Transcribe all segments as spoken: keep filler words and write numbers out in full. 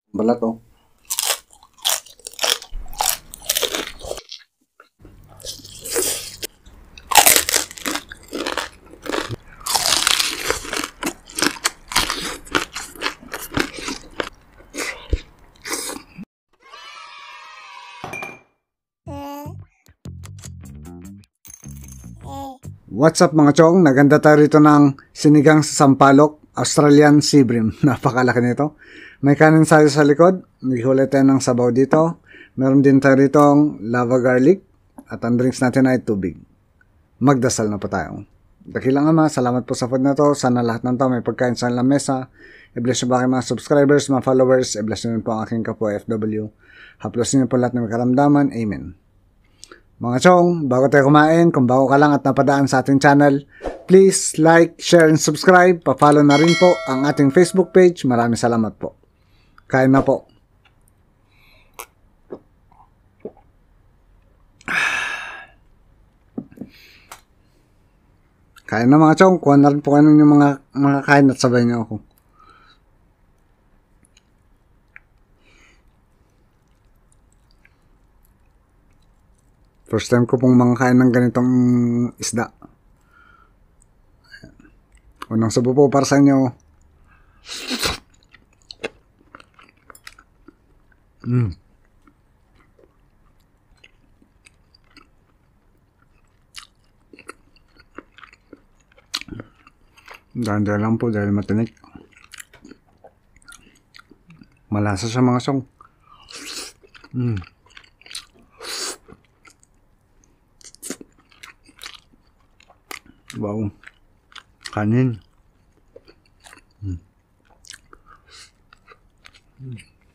Balat oh. What's up mga chong? Naganda tayo rito ng sinigang sa sampalok, Australian sea bream. Napakalaki nito. May kanin tayo sa likod. May hulay tayo ng sabaw dito. Meron din tayo rito lava garlic. At ang drinks natin ay tubig. Magdasal na po tayo. Dakilang Ama, salamat po sa food na to. Sana lahat ng tao may pagkain sa lamesa. I-bless nyo ba aking mga subscribers, mga followers. I-bless nyo po ang aking kapwa F W. Haplosin nyo po lahat ng karamdaman. Amen. Mga chong, bago tayo kumain, kung bago ka lang at napadaan sa ating channel, please like, share, and subscribe. Pa-follow na rin po ang ating Facebook page. Maraming salamat po. Kain na po. Kain na mga chong. Kuha na rin po kayo yung mga, mga kain at sabay niyo ako. First time ko pong mangkain ng ganitong isda. Unang subo po para sa inyo. Mm. Dahan-dahan lang po dahil matinik. Malasa siya mga song. Mm. Wow. Kanin. Mm. Mm.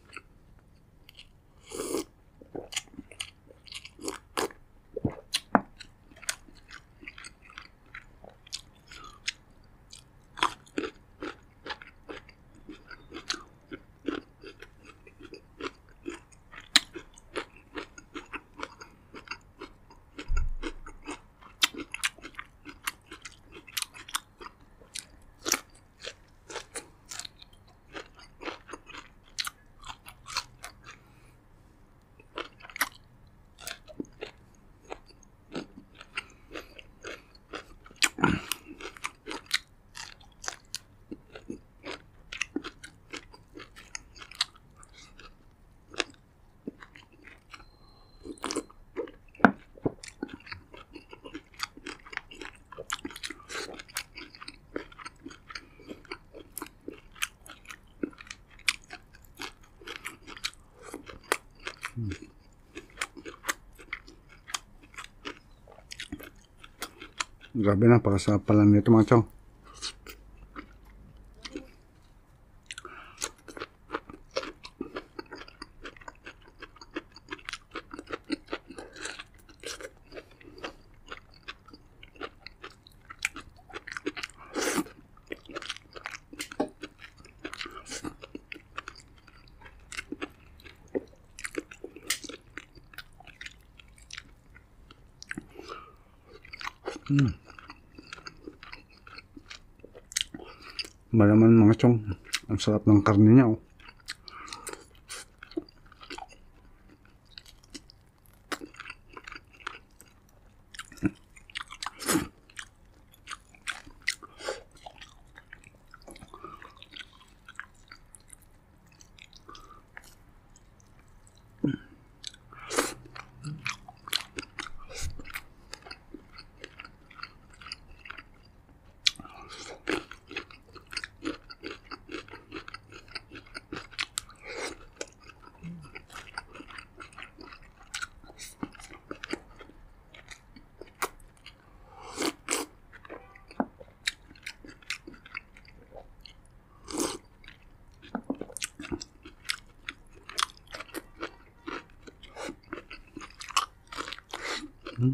Grabe na, pakasarap pala nito mga chong. Hmm. Malaman mga chong, ang sarap ng karne niya oh. Hmm.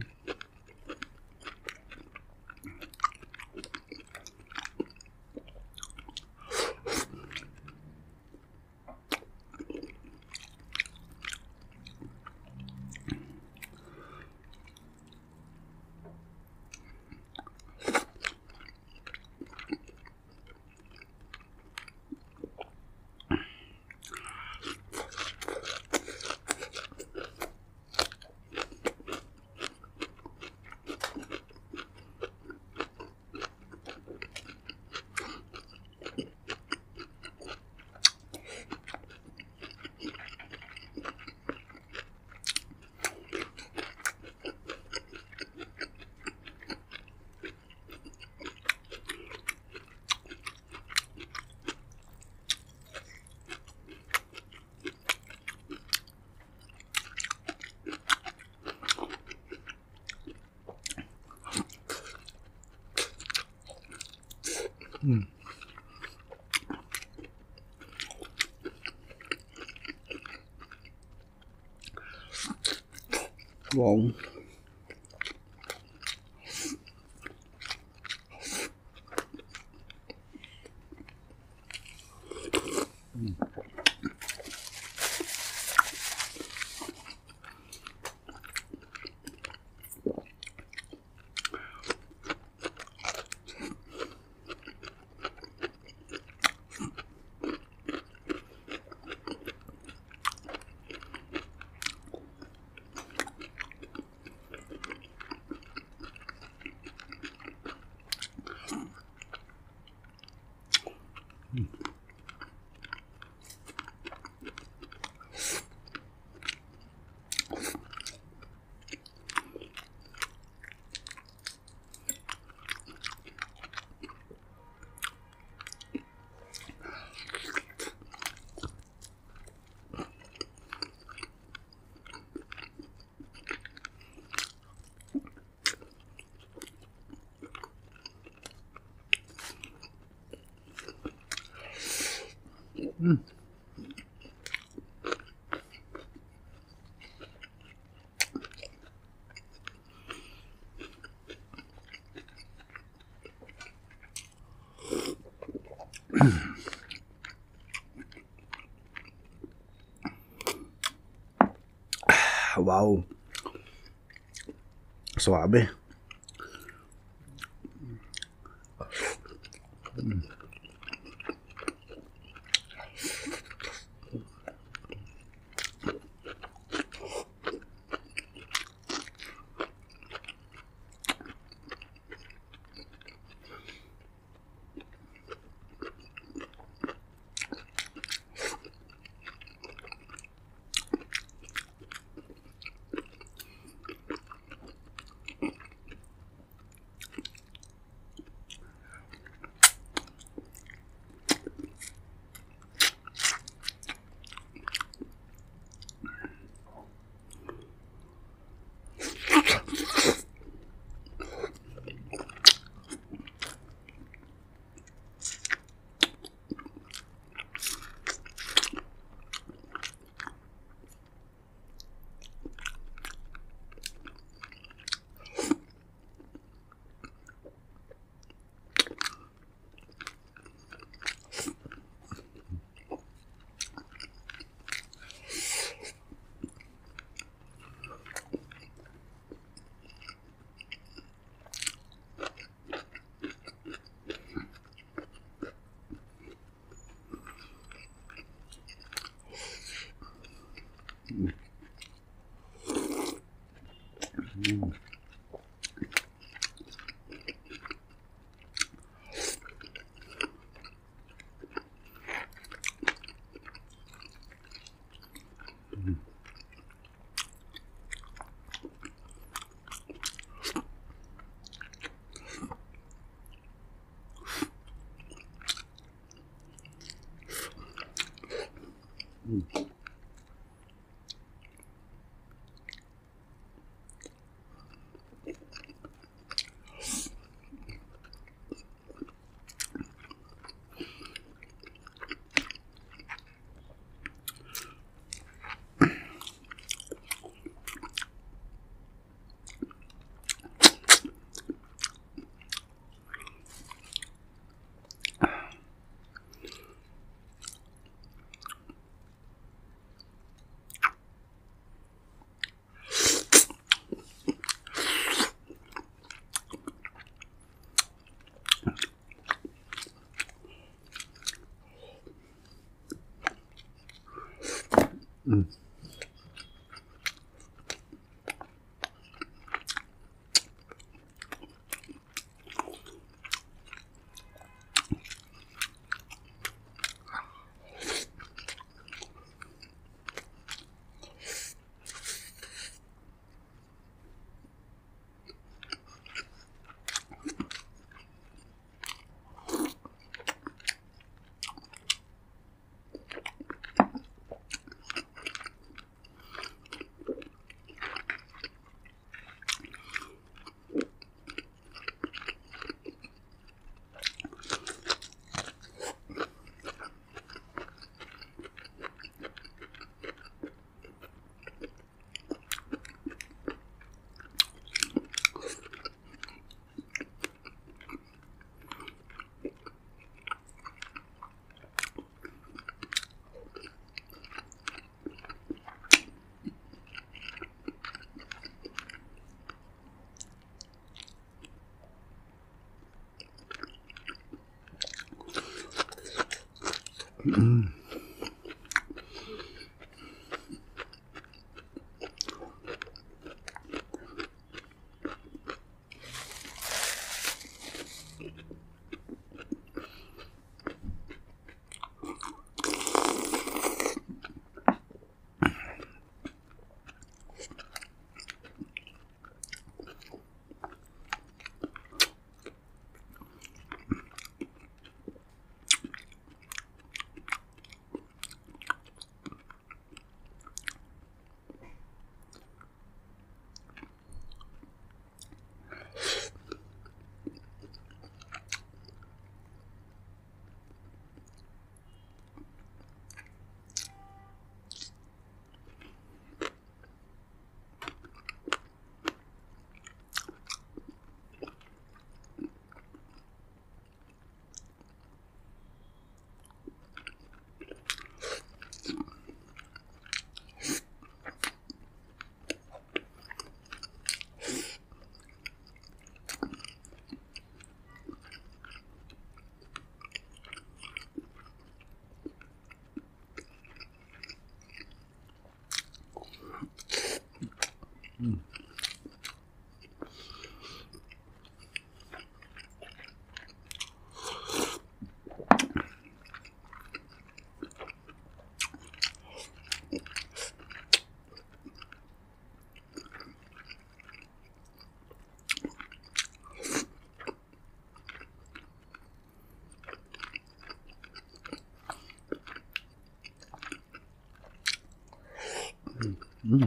Mm. Wow. Mm. Wow. Suabe. Mm. Mm. Mm. Mm. Mm.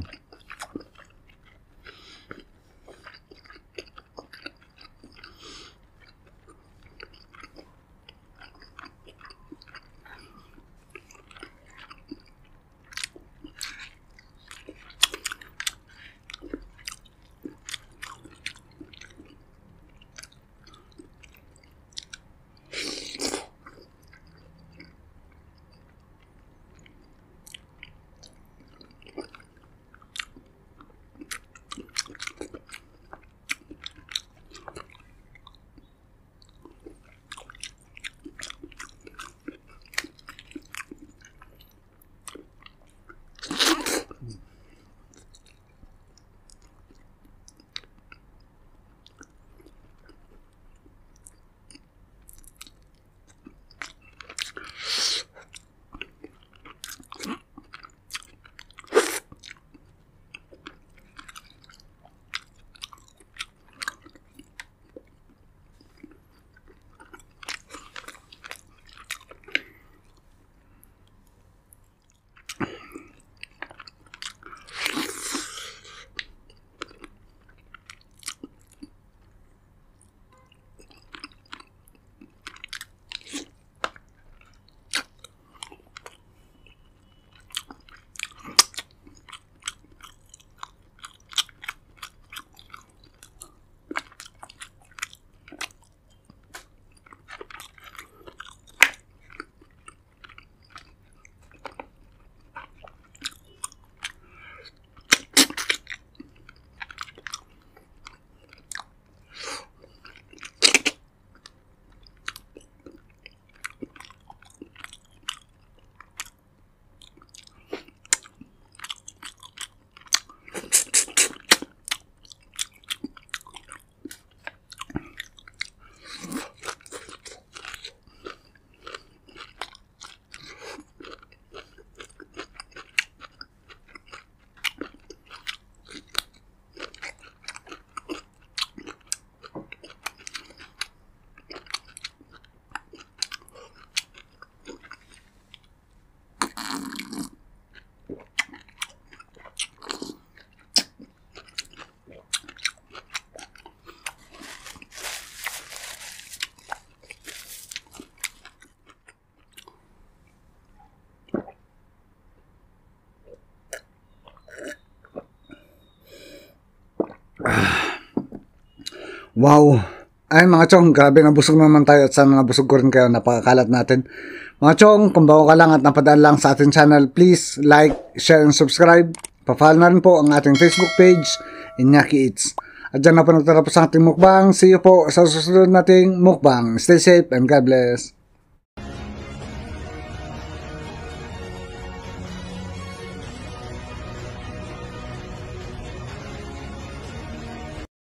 Wow! Ay mga chong, grabe nabusog naman tayo at sana nabusog ko rin kayo, napakakalat natin. Mga chong, kung bago ka lang at napadaan lang sa ating channel, please like, share, and subscribe. Pa-follow na rin po ang ating Facebook page, Iñaki Eats. At dyan na po nagtatapos ang ating mukbang. See you po sa susunod nating mukbang. Stay safe and God bless.